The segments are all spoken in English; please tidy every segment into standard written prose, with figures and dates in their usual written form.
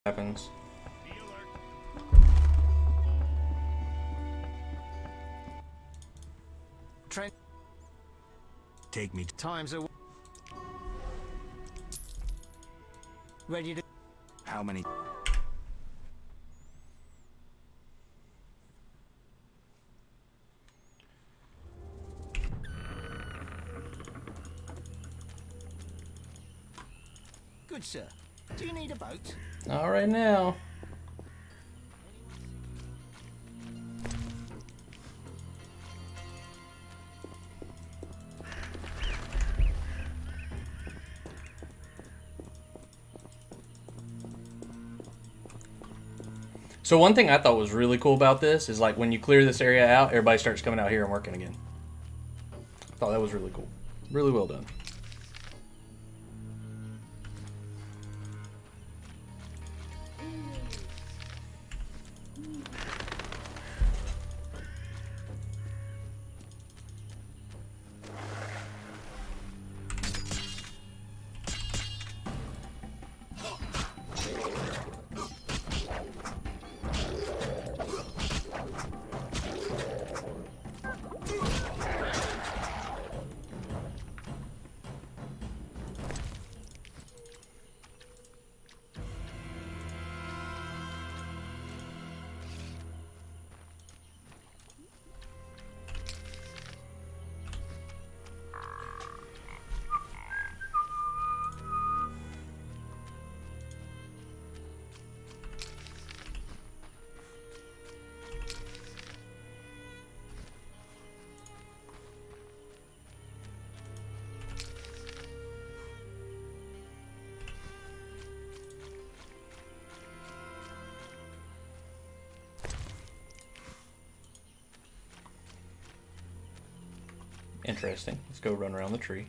happens. Trent, take me. Times are ready to. How many? Good sir. Do you need a boat? All right now. So one thing I thought was really cool about this is like when you clear this area out, everybody starts coming out here and working again. I thought that was really cool. Really well done. Interesting. Let's go run around the tree.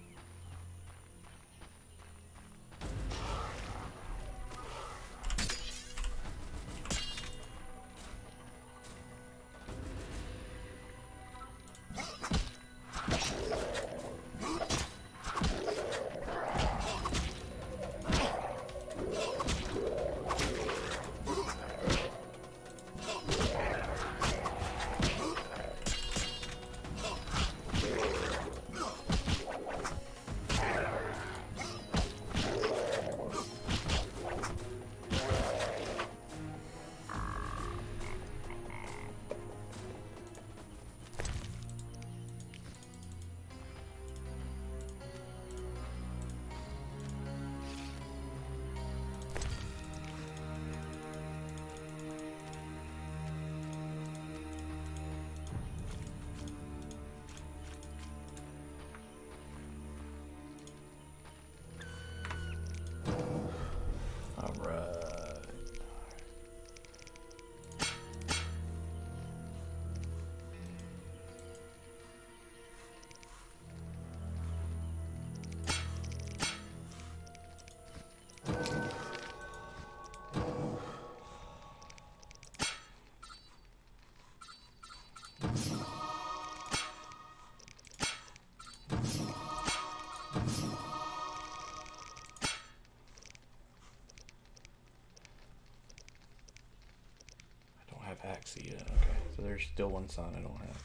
All right. Axie yet. Okay, so there's still one sign I don't have.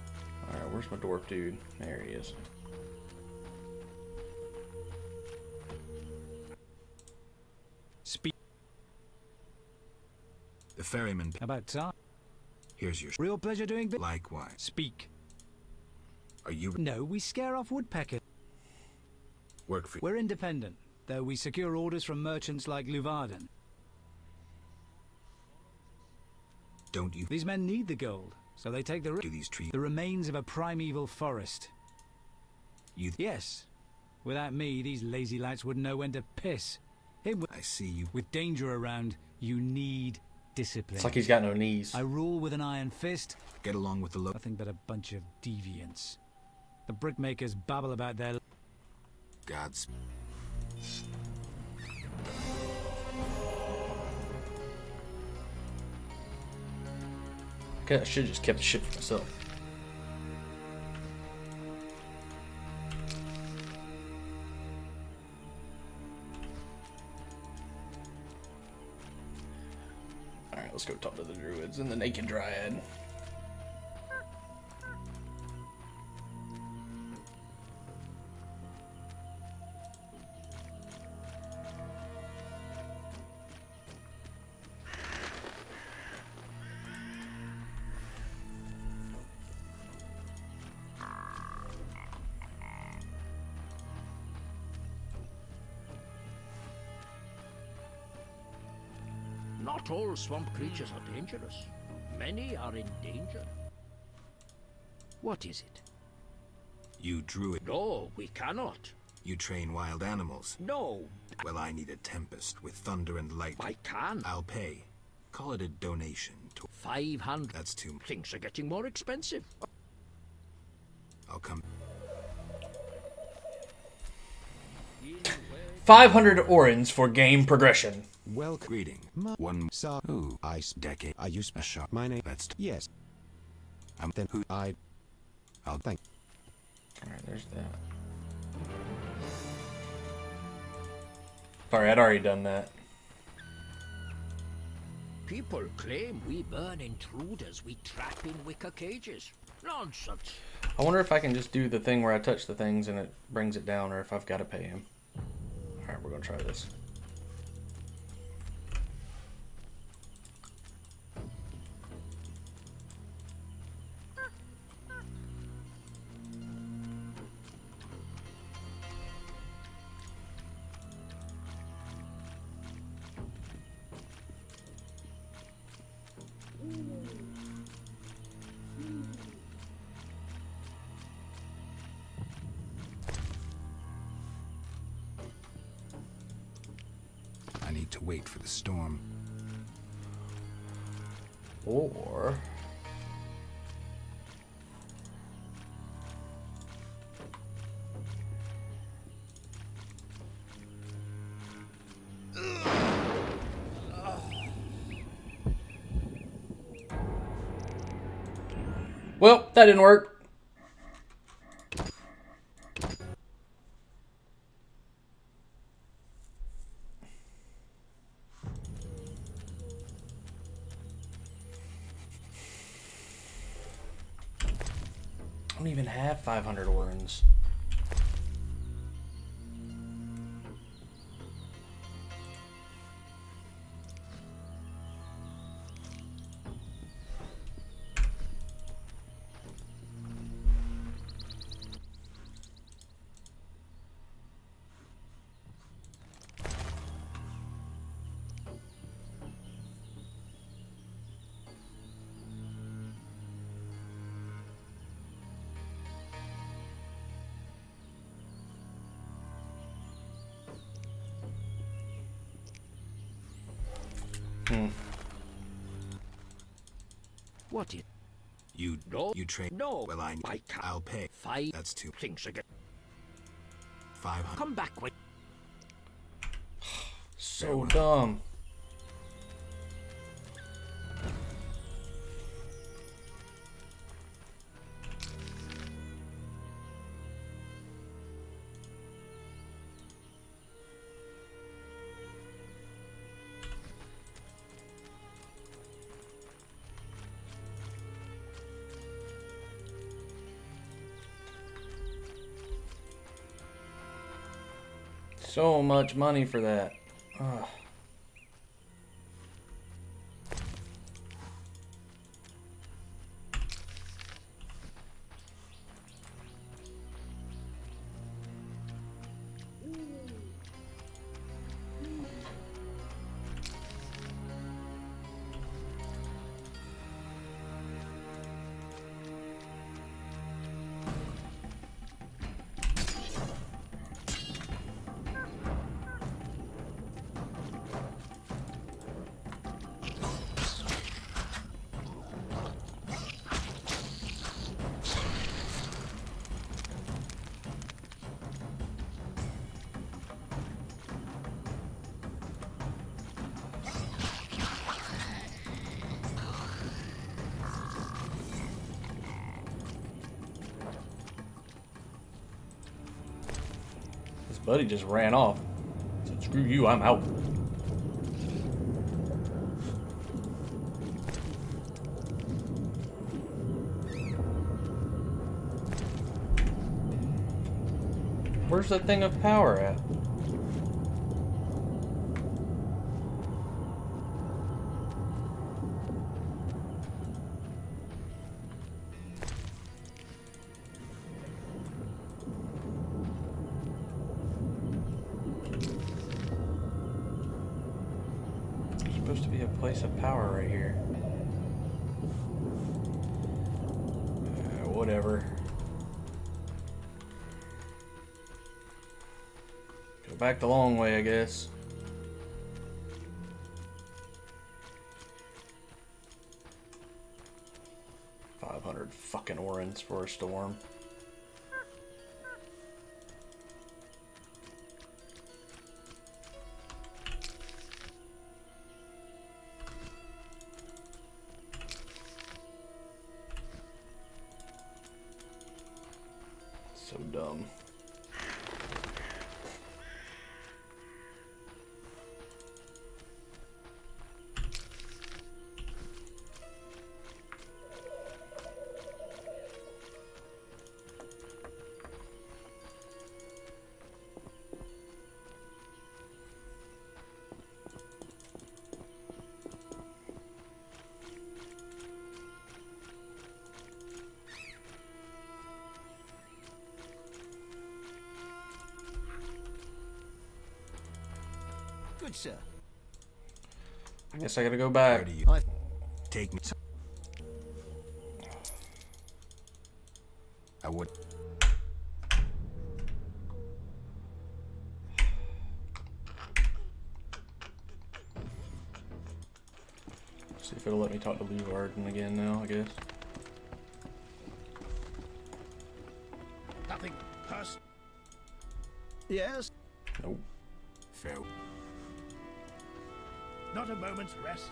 Where's my dwarf dude? There he is. The ferryman. About time. Here's your. Real pleasure doing business. Likewise. Speak. Are you No, we scare off woodpeckers. work for? We're independent, though we secure orders from merchants like Luvarden. Don't you These men need the gold, so they take do these trees? the remains of a primeval forest. You. Yes. Without me, these lazy lads wouldn't know when to piss. I see you. With danger around, you need discipline. It's like he's got no knees. I rule with an iron fist. Get along with the low. Nothing but a bunch of deviants. The brickmakers babble about their... Gods. Okay, I should have just kept the shit for myself. Alright, let's go talk to the druids and the naked dryad. Not all swamp creatures are dangerous. Many are in danger. What is it? You druid. No, we cannot. You train wild animals. No, Well, I need a tempest with thunder and lightning. I can. I'll pay. Call it a donation. 500. That's too much. Things are getting more expensive. I'll come. 500 orens for game progression. Well, greeting. One saw who ice decade. I use a shot. My name. That's yes. I'm then who I. I'll thank. Alright, there's that. Sorry, I'd already done that. People claim we burn intruders we trap in wicker cages. Nonsense. I wonder if I can just do the thing where I touch the things and it brings it down, or if I've got to pay him. Alright, we're gonna try this. I need to wait for the storm. Or... Well, that didn't work. I don't even have 500 orens. What is... You No. You train. No. Well, I I can't. I'll pay. 5. That's too. Things are getting... 500. Come back with... So dumb. So much money for that. Ugh. Buddy just ran off. Said, screw you, I'm out. Where's that thing of power at? There's supposed to be a place of power right here. Whatever. Go back the long way, I guess. $500 fucking orans for a storm. So dumb. Good, sir. I guess I gotta go back. Where do you take me? I would. See if it'll let me talk to Blue Garden again now, I guess. Nothing personal. Yes? Nope. Fair. Not a moment's rest.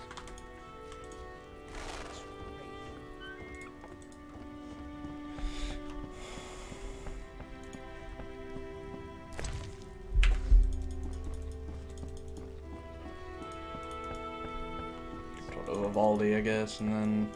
Talk to Vivaldi, I guess, and then...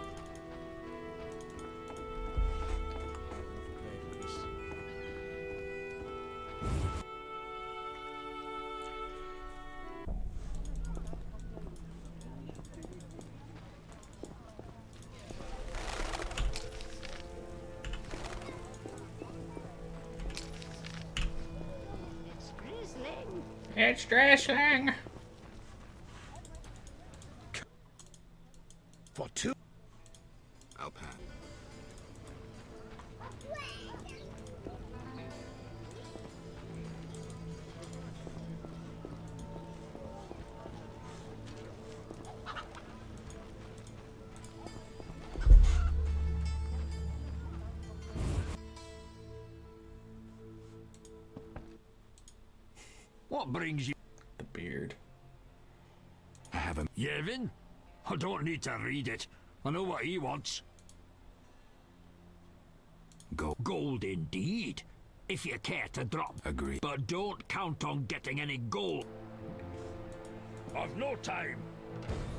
It's drizzling! For two. I'll pass. What brings you? The beard. I have a. Yevon? I don't need to read it. I know what he wants. Go. Gold indeed. If you care to drop. Agree. But don't count on getting any gold. I've no time.